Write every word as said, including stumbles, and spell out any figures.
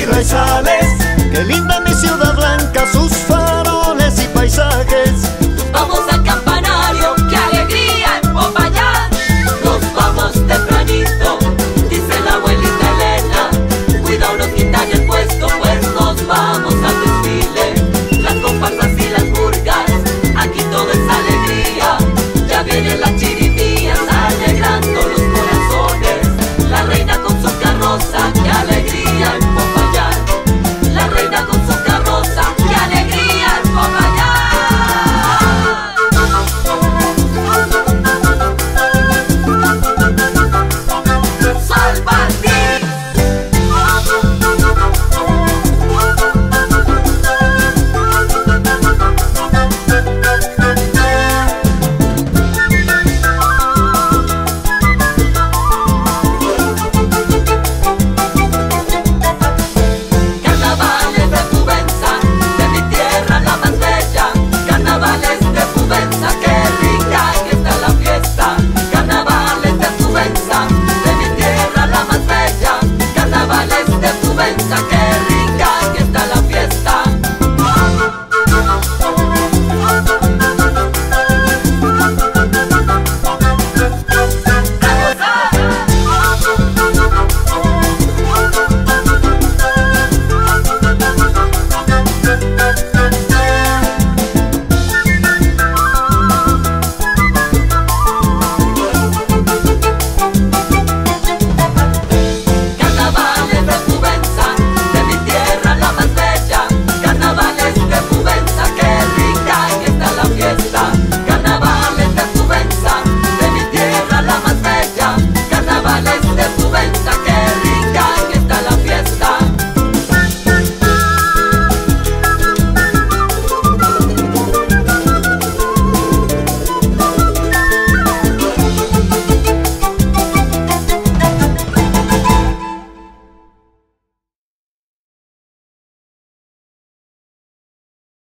y raizales. Qué linda mi ciudad blanca, sus faroles y paisajes. Vamos al campanario, qué alegría en Popayán. Nos vamos tempranito, dice la abuelita Elena. Cuidado, nos quitan el puesto, pues nos vamos al desfile. Las comparsas y las murgas, aquí todo es alegría. Ya vienen las chirimías alegrando los corazones. La reina con su carroza, qué alegría en Popayán. La reina con su carroza, qué alegría en Popayán. Sol Martín. Carnavales de Fuvenza, de mi tierra la más bella. Carnavales de Fuvenza, qué rica que está la fiesta. Carnavales de Fuvenza, de mi tierra la más bella. Carnavales de Fuvenza, qué rica.